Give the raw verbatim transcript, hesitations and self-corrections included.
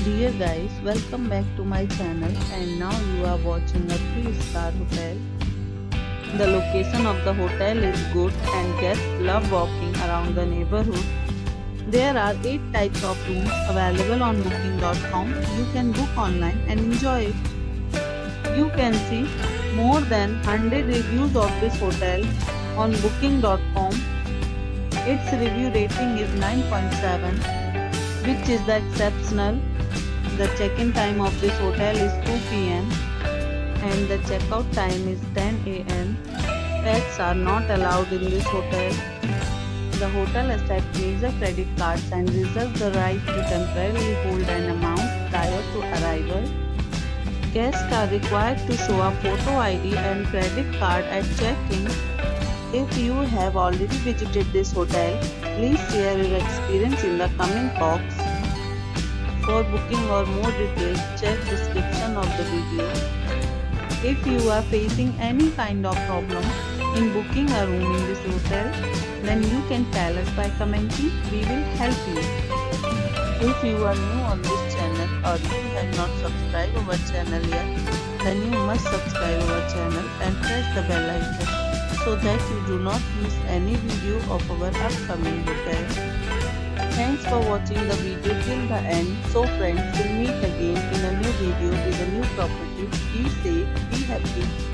Dear guys, welcome back to my channel and now you are watching a three star hotel. The location of the hotel is good and guests love walking around the neighborhood. There are eight types of rooms available on booking dot com. You can book online and enjoy it. You can see more than one hundred reviews of this hotel on booking dot com. Its review rating is nine point seven, which is the exceptional. The check-in time of this hotel is two p m and the check-out time is ten a m Pets are not allowed in this hotel. The hotel accepts major credit cards and reserves the right to temporarily hold an amount prior to arrival. Guests are required to show a photo I D and credit card at check-in. If you have already visited this hotel, please share your experience in the comment box. For booking or more details, check description of the video. If you are facing any kind of problem in booking a room in this hotel, then you can tell us by commenting. We will help you. If you are new on this channel or you have not subscribed our channel yet, then you must subscribe our channel and press the bell icon so that you do not miss any video of our upcoming hotel. Thanks for watching the video till the end. So friends, we'll meet again in a new video with a new property. Be safe, be happy.